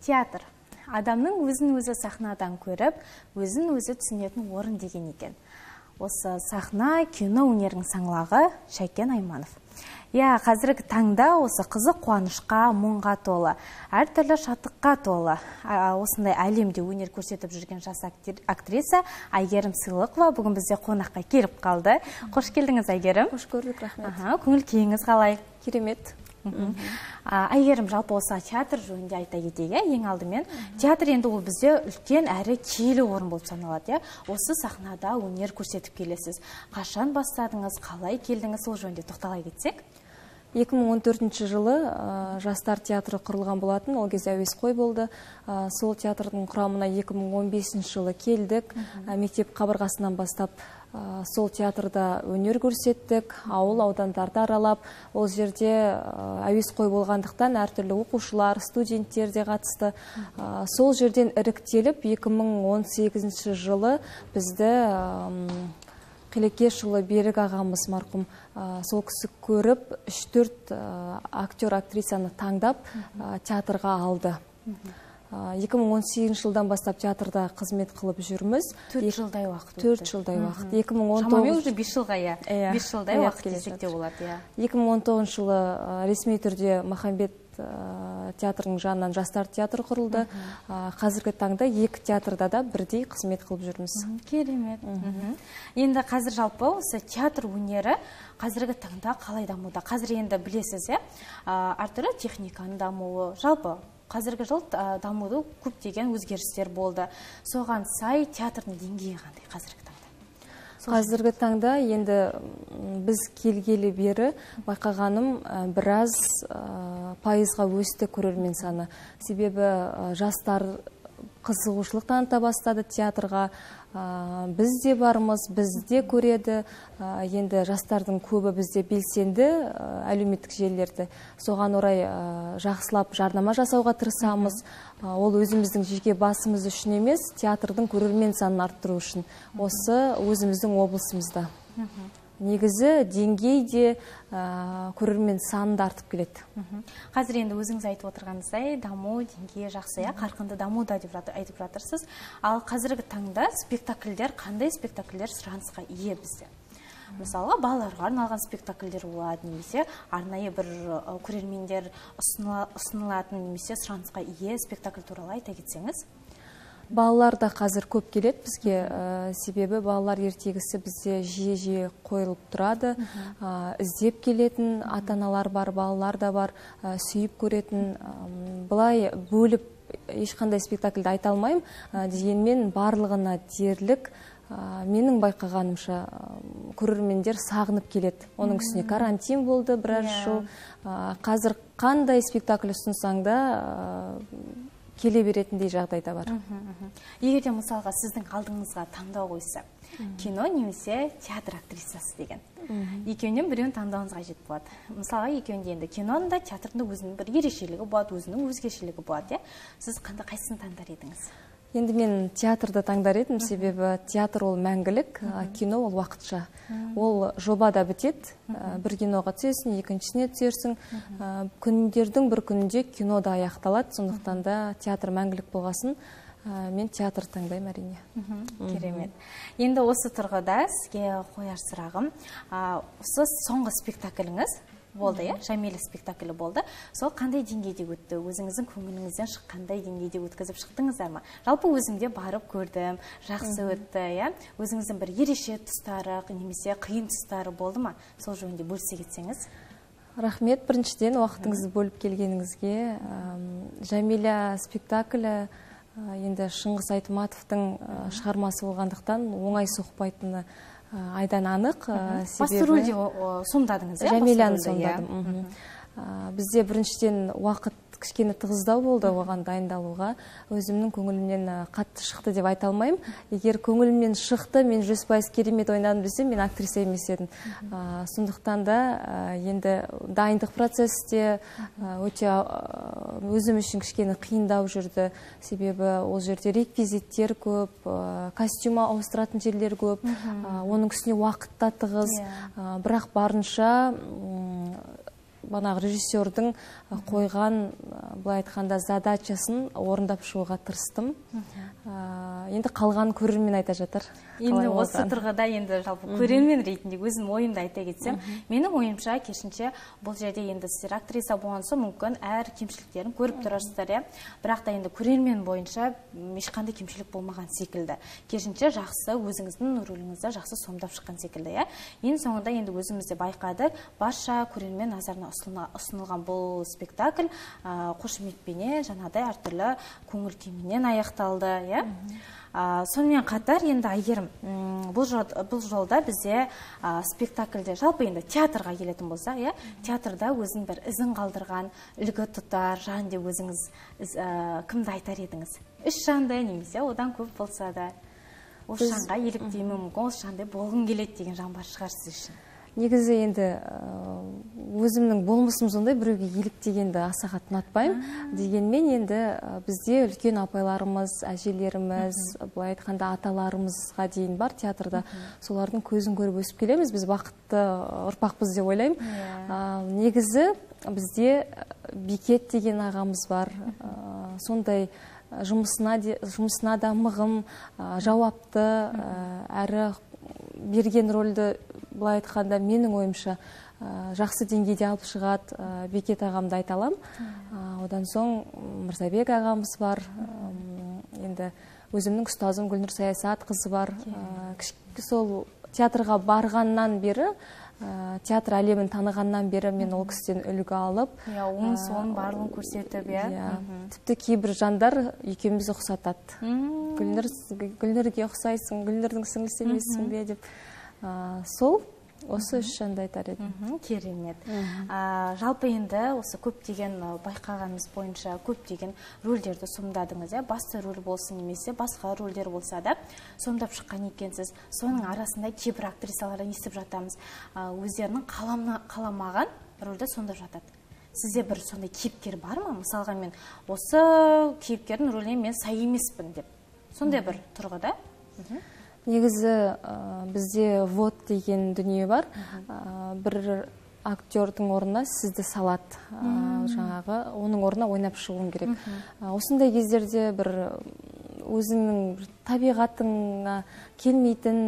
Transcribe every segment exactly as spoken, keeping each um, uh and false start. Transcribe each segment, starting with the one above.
Театр. Адамның өзін-өзі сахнадан көріп, өзін-өзі түсінетін орын деген екен. Осы сахна, кино өнерінің саңлағы Шәкен Айманов. Я, қазіргі таңда осы қызық қуанышқа, мұңға толы, әртүрлі шаттыққа толы. Осындай әлемде өнер көрсетіп жүрген жас актриса Әйгерім Сыйлықова бүгін бізде қонаққа келіп қалды. Қош келдіңіз, Әйгерім. Қош көрдік, рахмет. Көңіл күйіңіз қалай? Керемет. Әйгерім, жалпы осы театр жөнінде айта кетейік, ең алдымен. Театр енді ол бізде үлкен әрі киелі орын болып саналады. Осы сахнада өнер көрсетіп келесіз. Қашан бастадыңыз, қалай келдіңіз, сол жөнінде тоқтала кетсек? екі мың он төртінші жылы жастар театры құрылған болатын, ол кезде әуесқой болды. Сол театрдың құрамына екі мың он бесінші жылы келдік. Мектеп қабырғасынан бастап сол театрда өнер көрсеттік, ауыл аудандарды аралап, ол жерде әуесқой болғандықтан әртүрлі оқушылар, студенттер де қатысты. Сол жерден іріктеліп, екі мың он сегізінші жылы бізді Қилекешұлы Берік ағамыз марқұм сол кісі көріп, үш төрт актер, актрисаны таңдап театрға алды. екі мың он сегізінші жылдан бастап театрда қызмет қылып жүрміз. төрт жылдай уақыт. төрт жылдай уақыт. Шамамен уже бес жылға, иә. бес жылдай уақыт десек те болады, иә. екі мың он тоғызыншы жылы ресми түрде Махамбет театрының жанынан жастар театры құрылды. Қазіргі таңда екі театрда да бірдей қызмет қылып жүрміз. Керемет. Енді қазір жалпы осы театр өнері қазіргі таңда қалай дамуда? Қазір енді білесіз, әртүрлі техниканың дамуы, жалпы қазіргі жыл дамуды көптеген өзгерістер болды. Соған сай театрдың деңгейі қандай қазіргі таңда? Қазіргі таңда енді біз келгелі бері байқағаным біраз пайызға өсті көрермен саны. Себебі жастар қызығушылық таныта бастады театрға. Біз де бармыз, біз де көреді. Енді жастардың көбі бізде белсенді әлеуметтік желілерді. Соған орай жақсылап жарнама жасауға тырысамыз. Ол өзіміздің жеке басымыз үшін емес, театрдың көрермен санын арттыру үшін. Осы өзіміздің облысымызда. Негізі деңгейде көрермен саны да артып келеді. Қазір енді өзіңіз айтып отырғаныңыздай, даму деңгейі жақсы, қарқынды дамуда деп айтып жатырсыз. Ал қазіргі таңда спектакльдер, қандай спектакльдер сұранысқа ие бізде? Мысалға, балаларға арналған спектакльдер болады, немесе арнайы бір көрермендер ұсынылатын, немесе сұранысқа ие спектакль туралы айта кетсеңіз? Балалар да қазір көп келеді бізге, себебі балалар ертегісі бізде жиі-жиі қойылып тұрады. Іздеп келетін ата-аналар бар, балалар да бар, сүйіп көретін. Бұлай бөліп ешқандай спектакльді айта алмайым, дегенмен барлығына дерлік. Менің байқағанымша көрермендер сағынып келеді. Оның үстіне карантин болды біраз жыл. Қазір қандай спектакль ұсынсаң да келе беретіндей жағдайда бар. Егерде мысалға сіздің алдыңызға таңдау қойса, кино немесе театр актрисасы деген. Екеуінен біреуін таңдауыңызға жет болады. Мысалға екеуінде енді киноның да театрында өзінің бір ерекшелігі болады, өзінің өзгешелігі болады. Сіз қайсысын таңдар едіңіз? Енді мен театрды таңдар едім, себебі театр ол мәңгілік, кино ол уақытша. Ол жобада бітеді, бір киноға түсесің, екіншісіне түсерсің. Күндердің бір күнінде кино да аяқталады, сондықтан да театр мәңгілік болғасын, мен театр таңдаймын әрине. Керемет. Енді осы тұрғыда сізге қояр сұрағым, осы соңғы спектакліңіз болды, Жамиля спектаклі болды. Сол қандай деңгейде өтті? Өзіңіздің көңіліңізден шыққандай деңгейде өткізіп шықтыңыздар ма? Жалпы өзімде барып көрдім, жақсы өтті, өзіңіздің бір ерекше тұстары, немесе қиын тұстары болды ма? Сол жөнінде бөлісе кетсеңіз. Рахмет, біріншіден уақытыңызды бөліп келгеніңізге. Жамиля спектаклі енді Шыңғыс Айтматовтың шығармасы болғандықтан оңай соқпайтыны айдан анық. Басты рөлде сомдадыңыз, иә? Жамиляны сомдадым. Бізде біріншіден уақыт кішкене тығыздау болды оған дайындалуға. Өзімнің көңілімнен қатты шықты деп айта алмаймын. Егер көңілімнен шықты, мен жүз пайыз керемет ойнадым десем, мен актриса емес едім. Сондықтан да енді дайындық процесте өте өзім үшін кішкене қиындау жүрді. Себебі ол жерде реквизиттер көп, костюм ауыстыратын жерлер көп, оның үстіне уақытта тығыз, бірақ барынша банағы режиссердің қойған, былай айтқанда, задачасын орындап шығуға тырыстым. Енді қалған көрермен айта жатыр. Енді осы тұрғыда енді жалпы көрермен ретінде өзім ойымды айта кетсем, менің ойымша керісінше бұл жерде енді сіздер актриса болған соң мүмкін әр кемшіліктерін көріп тұрасыздар, иә. Бірақ та енді көрермен бойынша ешқандай кемшілік болмаған секілді. Керісінше жақсы өзіңіздің рөліңізді жақсы сомдап шыққан секілді, иә. Ең соңында енді өзіміз де байқадық, барша көрермен назарына ұсынылған бұл спектакль қошеметпенен, жаңағыдай әртүрлі көңіл күйменен аяқталды, иә. Сонымен қатар енді Айгерім, бұл жолда бізде спектакльде, жалпы енді театрға келетін болса, театрда өзің бір ізін қалдырған, үлгі тұтар, жанды өзіңіз кімді айтар едіңіз? Үш жанды немесе одан көп болса да, осы жанға еліктеймін мүмкін, осы жанды болғым келеді деген жан бар шығар сіз үшін. Негізі енді өзімнің болмысым сондай, біреуге еліктегенді аса қатты ұнатпаймын. Дегенмен енді бізде үлкен апайларымыз, әжелеріміз, былай айтқанда аталарымызға дейін бар театрда. Солардың көзін көріп өсіп келеміз. Біз бақытты ұрпақпыз деп ойлаймын. Негізі бізде Бекет деген ағамыз бар. Сондай жұмысына да мығым, жауапты, әрі берген рөлді былай айтқанда менің ойымша жақсы деңгейде алып шығады Бекет ағамды айта аламын. Одан соң Мырзабек ағамыз бар. Енді өзімнің ұстазым Гүлнұр Саясат қызы бар. Сол театрға барғаннан бері, театр әлемін танығаннан бері мен ол кісіден үлгі алып, оң соң барлығын көрсетіп, тіпті кейбір жандар екеумізді ұқсатады. Гүлнұрге ұқсайсың, Гүлнұрдың сіңлісі емессің бе деп. Сол осы үш жанды айтар едім. Керемет. Жалпы енді осы көптеген байқағанымыз бойынша көптеген рөлдерді сомдадыңыз, басты рөл болсын немесе басқа рөлдер болса да сомдап шыққан екенсіз. Соның арасында кейбір актрисалардан естіп жатамыз, өздерінің қаламаған рөлді сомдап жатады. Сізде бір сондай кейіпкер бар ма? Мысалға мен осы кейіпкердің рөліне мен сай емеспін деп. Сондай бір тұрғыда? Негізі бізде вод деген дүние бар. Бір актердің орнына сізді салады. Жаңағы оның орнына ойнап шығуың керек. Осындай кездерде бір өзіңнің табиғатыңа келмейтін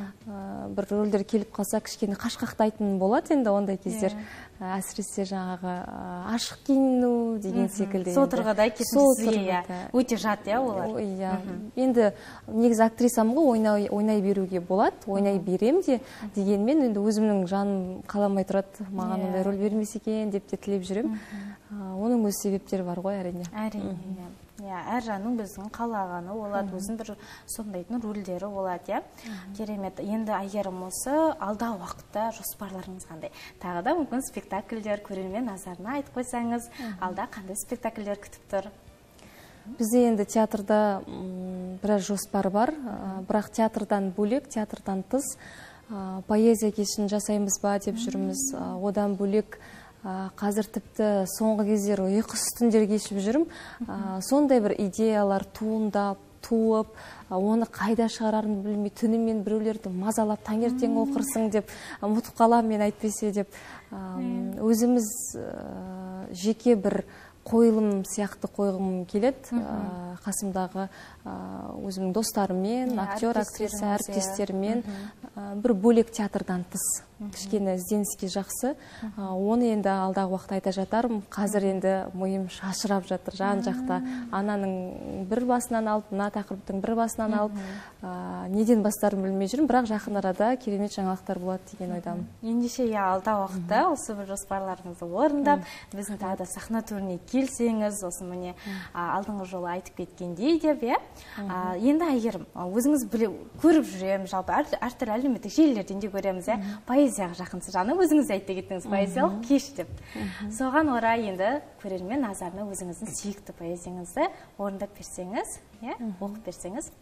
бір рөлдер келіп қалса, кішкене қашқақтайтын болады енді ондай кездер. Әсіресе жаңағы ашық киіну деген секілді. Сол тұрғыда сізге өте жат, олар. Енді негізі актрисамын ғой, ойнай беруге болады, ойнай берем де, дегенмен енді өзімнің жаным қаламай тұрады, маған ондай рөл бермесе екен деп те тілеп жүрем. Оның өз себептері бар ғой, әрине. Әрине. Әр жанның біздің қалағаны олады, өзін бір сомдайтын рөлдері олады. Керемет. Енді Айгерім осы алда уақытта жоспарларыңыз қандай? Тағы да мүмкін спектакльдер көрермен назарына айтып қойсаңыз, алда қандай спектакльдер күтіп тұр? Бізде енді театрда біраз жоспар бар, бірақ театрдан бөлек, театрдан тыс поэзия кешін жасаймыз ба деп жүрміз. Одан бөлек қазір тіпті соңғы кездері ұйқысыз түндер кешіп жүрмін. Сондай бір идеялар туындап, туып, оны қайда шығарарын білмей, түнімен біреулерді мазалап, таңертең оқырсың деп, ұмытып қалам мен әйтпесе деп. Өзіміз жеке бір қойылым сияқты қойғым келеді. Қасымдағы өзімнің достарымен, актер, актриса, әріптестермен бір бөлек театрдан тыс. Кішкені ізденіске жақсы. Оны енді алдағы уақытта айта жатармын. Қазір енді мойым шашырап жатыр жан жақта. Ананың бір басынан алып, мына тақырыптың бір басынан алып, неден бастарын білмей жүрмін, бірақ жақын арада керемет жаңалықтар болады деген ойдамын. Ендеше алдағы уақытта осы бір жоспарларыңызды орындап, біздің тағы да сахна төріне келсеңіз, осы міне алдыңғы жолы айтып кеткендей деп, енді Айгерім, өзіңіз көріп жүрем, жалпы әртүрлі әлеуметтік желілерден де көреміз, поэзияға жақынсыз, жаңа өзіңіз айтып кеттіңіз, поэзиялық кеш деп. Соған орай енді көрермен назарына өзіңіздің сүйікті поэзияңызды орындап берсеңіз, оқып берсеңіз.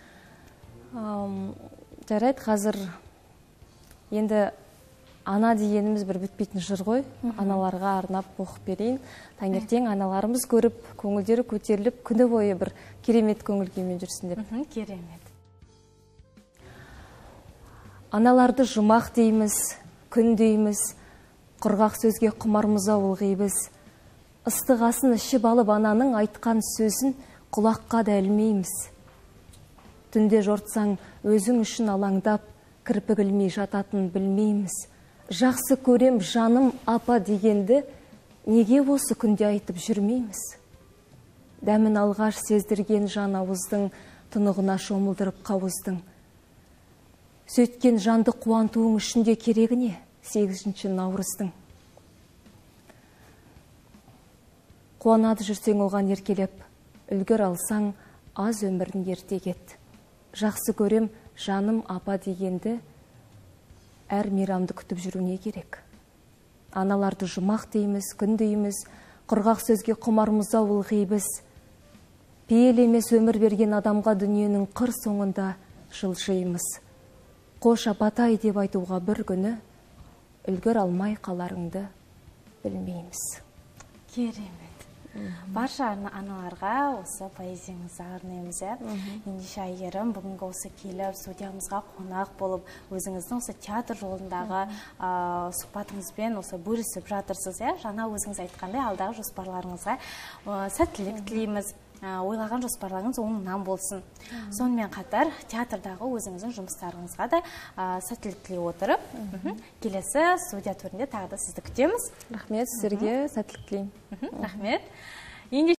Жарайды, қазір енді ана дегеніміз бір бітпейтін жыр ғой, аналарға арнап оқып берейін. Таңертең аналарымыз көріп, көңілдері көтеріліп, күні бойы бір керемет көңіл күймен жүрсін деп. Керемет. Аналарды жұмақ дейміз, күн дейміз, құрғақ сөзге құмармыз ылғи біз. Ыстығасын ішіп алып ананың айтқан сөзін құлаққа да ілмейміз. Түнде жортсаң өзің үшін алаңдап, кірпік ілмей жататын білмейміз. Жақсы көрем жаным апа дегенді неге осы күнде айтып жүрмейміз. Дәмін алғаш сездірген жан ауыздың, тұнығына шомылдырып қауыздың. Сөйткен жанды қуантуың үшін де керегі не сегізінші наурыздың. Қуанады жүрсең оған еркелеп, үлгір алсаң аз өмірін ерте кет. Жақсы көрем жаным апа дегенді әр мейрамды күтіп жүруіне керек. Аналарды жұмақ дейміз, күн дейміз, құрғақ сөзге құмармыз ылғи біз. Пейіл емес өмір берген адамға дүниенің қыр соңында жылжимыз. Қош апатай деп айтуға бір күні үлгір алмай қаларыңды білмейміз. Керемет. Барша аналарға осы поэзияңызды арнаймыз. Ендеше Әйгерім, бүгінгі осы келіп студиямызға қонақ болып, өзіңіздің осы театр жолындағы сұхбатыңызбен осы бөлісіп жатырсыз. Жаңа өзіңіз айтқандай алдағы жоспарларыңызға сәттілік тілейміз. Ойлаған жоспарларыңыз оңынан болсын. Сонымен қатар театрдағы өзіңіздің жұмыстарыңызға да сәттілік тілей отырып, келесі студия төрінде тағы да сізді күтеміз. Рахмет, сіздерге сәттілік тілеймін. Рахмет.